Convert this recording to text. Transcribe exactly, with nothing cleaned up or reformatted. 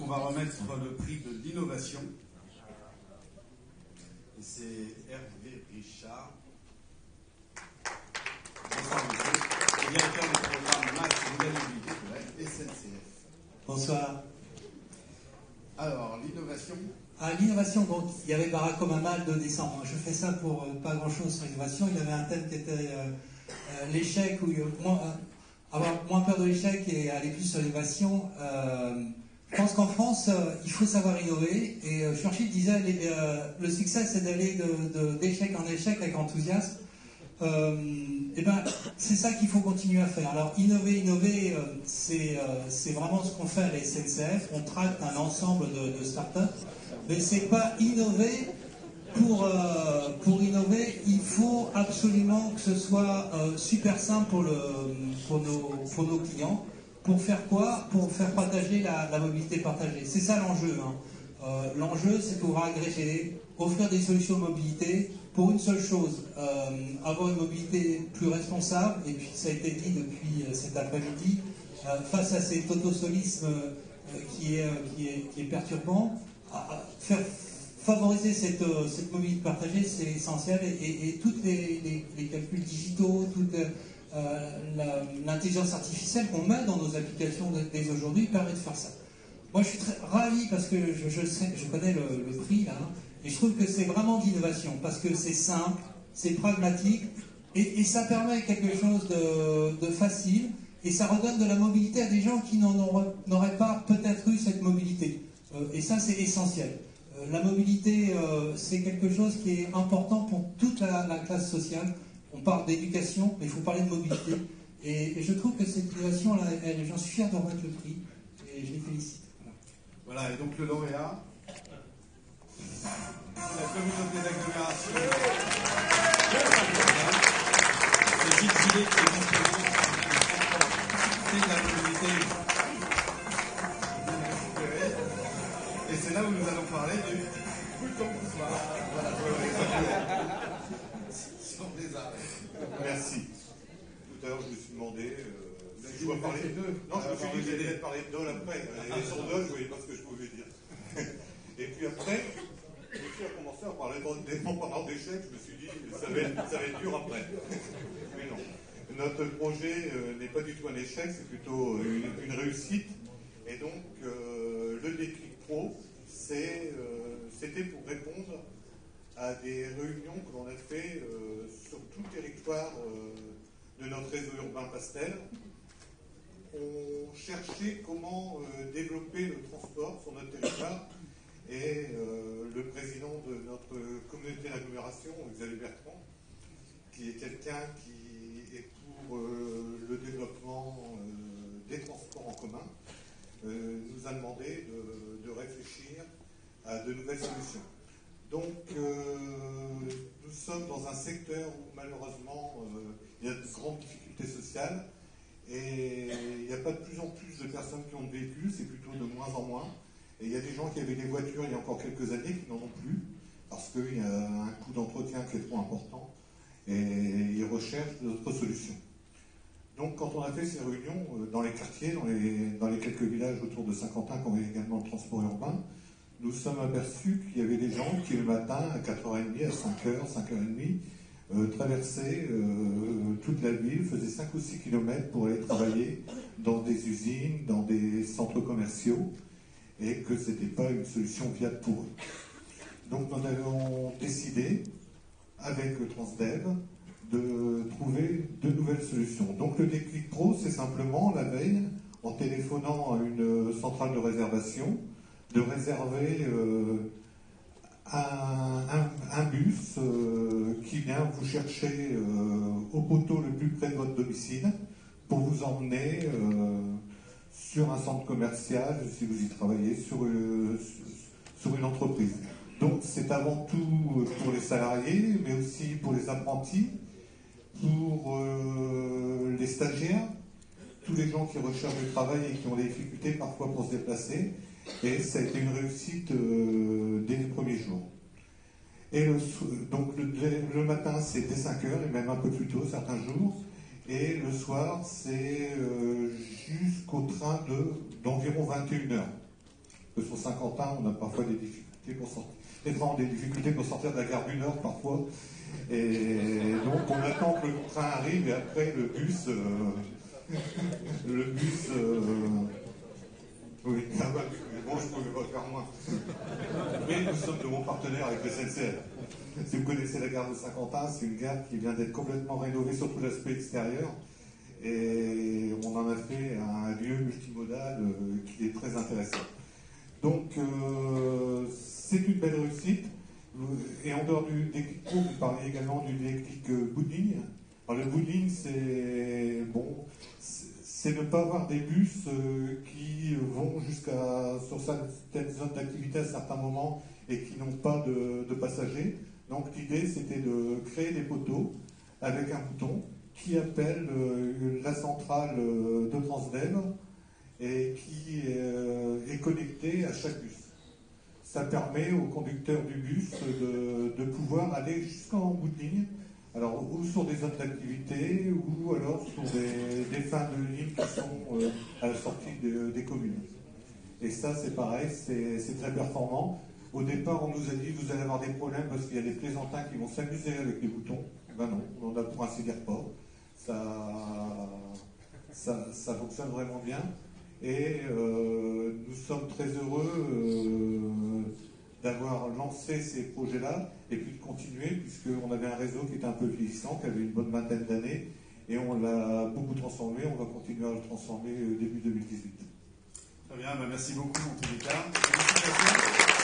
on va remettre le prix de l'innovation. Et c'est Hervé Richard, bonsoir monsieur, directeur du programme Maths et Nouvelle Mobilité de la S N C F. Bonsoir. Alors, l'innovation. Ah, l'innovation, donc il y avait Barack Obama le deux décembre. Je fais ça pour euh, pas grand-chose sur l'innovation. Il y avait un thème qui était euh, euh, l'échec, ou euh, moins, euh, avoir moins peur de l'échec et aller plus sur l'innovation. Euh, je pense qu'en France, euh, il faut savoir innover. Et euh, Churchill disait les, euh, le succès, c'est d'aller de, de, d'échec en échec avec enthousiasme. Euh, et ben, c'est ça qu'il faut continuer à faire. Alors, innover, innover, euh, c'est euh, c'est vraiment ce qu'on fait à la S N C F. On traite un ensemble de, de startups, mais c'est pas innover pour, euh, pour innover. Il faut absolument que ce soit euh, super simple pour, le, pour, nos, pour nos clients. Pour faire quoi? Pour faire partager la, la mobilité partagée. C'est ça l'enjeu. Hein. Euh, l'enjeu, c'est pouvoir agréger, offrir des solutions de mobilité pour une seule chose, euh, avoir une mobilité plus responsable, et puis ça a été dit depuis euh, cet après-midi, euh, face à cet autosolisme euh, qui, est, euh, qui, est, qui est perturbant, à, à faire favoriser cette, euh, cette mobilité partagée, c'est essentiel, et, et, et tous les, les, les calculs digitaux, toute euh, la, l'intelligence artificielle qu'on met dans nos applications dès aujourd'hui permet de faire ça. Moi, je suis très ravi parce que je, je, sais, je connais le, le prix, là, et je trouve que c'est vraiment d'innovation, parce que c'est simple, c'est pragmatique, et, et ça permet quelque chose de, de facile, et ça redonne de la mobilité à des gens qui n'en auraient, n'auraient pas peut-être eu cette mobilité. Euh, et ça, c'est essentiel. Euh, la mobilité, euh, c'est quelque chose qui est important pour toute la, la classe sociale. On parle d'éducation, mais il faut parler de mobilité. Et, et je trouve que cette innovation-là, elle, j'en suis fier de remettre le prix, et je les félicite. Voilà, et donc le lauréat, la communauté d'agglomération de c'est Gilles Gillet qui est disponible c'est de la mobilité. Et c'est là où nous allons parler du bouton poussoir. Voilà, sur des arrêts. Merci. Tout à l'heure, je me suis demandé. Euh, Je dois parler de deux. Non, je me suis dit que j'allais parler de Dole après. Et sur Dole, je ne voyais pas ce que je pouvais dire. Et puis après, je me suis commencé à parler pendant d'échecs. Je me suis dit, ça va, être, ça va être dur après. Mais non. Notre projet euh, n'est pas du tout un échec, c'est plutôt une, une réussite. Et donc, euh, le Déclic Pro, c'est, euh, c'était pour répondre à des réunions que l'on a fait euh, sur tout le territoire euh, de notre réseau urbain Pastel. On cherchait comment euh, développer le transport sur notre territoire et euh, le président de notre communauté d'agglomération, Xavier Bertrand, qui est quelqu'un qui est pour euh, le développement euh, des transports en commun, euh, nous a demandé de, de réfléchir à de nouvelles solutions. Donc euh, nous sommes dans un secteur où malheureusement euh, il y a de grandes difficultés sociales. Et il n'y a pas de plus en plus de personnes qui ont de véhicules, c'est plutôt de moins en moins. Et il y a des gens qui avaient des voitures il y a encore quelques années qui n'en ont plus, parce qu'il y a un coût d'entretien qui est trop important, et ils recherchent d'autres solutions. Donc quand on a fait ces réunions dans les quartiers, dans les, dans les quelques villages autour de Saint-Quentin qui ont également le transport urbain, nous sommes aperçus qu'il y avait des gens qui le matin à quatre heures trente, à cinq heures, cinq heures trente, Euh, traversaient euh, toute la ville, faisaient cinq ou six kilomètres pour aller travailler dans des usines, dans des centres commerciaux, et que ce n'était pas une solution viable pour eux. Donc nous avons décidé, avec le Transdev, de trouver de nouvelles solutions. Donc le Déclic Pro, c'est simplement, la veille, en téléphonant à une centrale de réservation, de réserver euh, Un, un, un bus euh, qui vient vous chercher euh, au poteau le plus près de votre domicile pour vous emmener euh, sur un centre commercial, si vous y travaillez, sur, euh, sur une entreprise. Donc c'est avant tout pour les salariés, mais aussi pour les apprentis, pour euh, les stagiaires, tous les gens qui recherchent du travail et qui ont des difficultés parfois pour se déplacer. Et ça a été une réussite euh, dès les premiers jours. Et le, donc le, le matin, c'est dès cinq heures, et même un peu plus tôt certains jours. Et le soir, c'est euh, jusqu'au train de, d'environ vingt et une heures. que sur Saint-Quentin, on a parfois des difficultés pour sortir, des, des difficultés pour sortir de la gare du Nord parfois. Et donc on attend que le train arrive et après le bus, euh, le bus, euh, oui, ah bah, bon, je pouvais pas faire moins. Mais nous sommes de bons partenaires avec le S N C F. Si vous connaissez la gare de Saint-Quentin, c'est une gare qui vient d'être complètement rénovée sur tout l'aspect extérieur. Et on en a fait un lieu multimodal euh, qui est très intéressant. Donc euh, c'est une belle réussite. Et en dehors du déclic court, vous parliez également du déclic euh, booting. Alors le booting, c'est bon, c'est ne pas avoir des bus euh, qui vont jusqu'à sur certaines zones d'activité à certains moments et qui n'ont pas de, de passagers. Donc l'idée, c'était de créer des poteaux avec un bouton qui appelle euh, la centrale euh, de Transdev et qui euh, est connecté à chaque bus. Ça permet au conducteur du bus de, de pouvoir aller jusqu'en bout de ligne, alors ou sur des zones d'activité ou alors sur des, des fins de ligne qui sont euh, à la sortie de, des communes. Et ça, c'est pareil, c'est très performant. Au départ, on nous a dit vous allez avoir des problèmes parce qu'il y a des plaisantins qui vont s'amuser avec les boutons. Ben non, on n'en a pour ainsi dire pas. Ça, ça, ça fonctionne vraiment bien. Et euh, nous sommes très heureux euh, d'avoir lancé ces projets-là et puis de continuer, puisqu'on avait un réseau qui était un peu vieillissant, qui avait une bonne vingtaine d'années, et on l'a beaucoup transformé. On va continuer à le transformer début deux mille dix-huit. Très bien, bah merci beaucoup en tous les cas. Félicitations.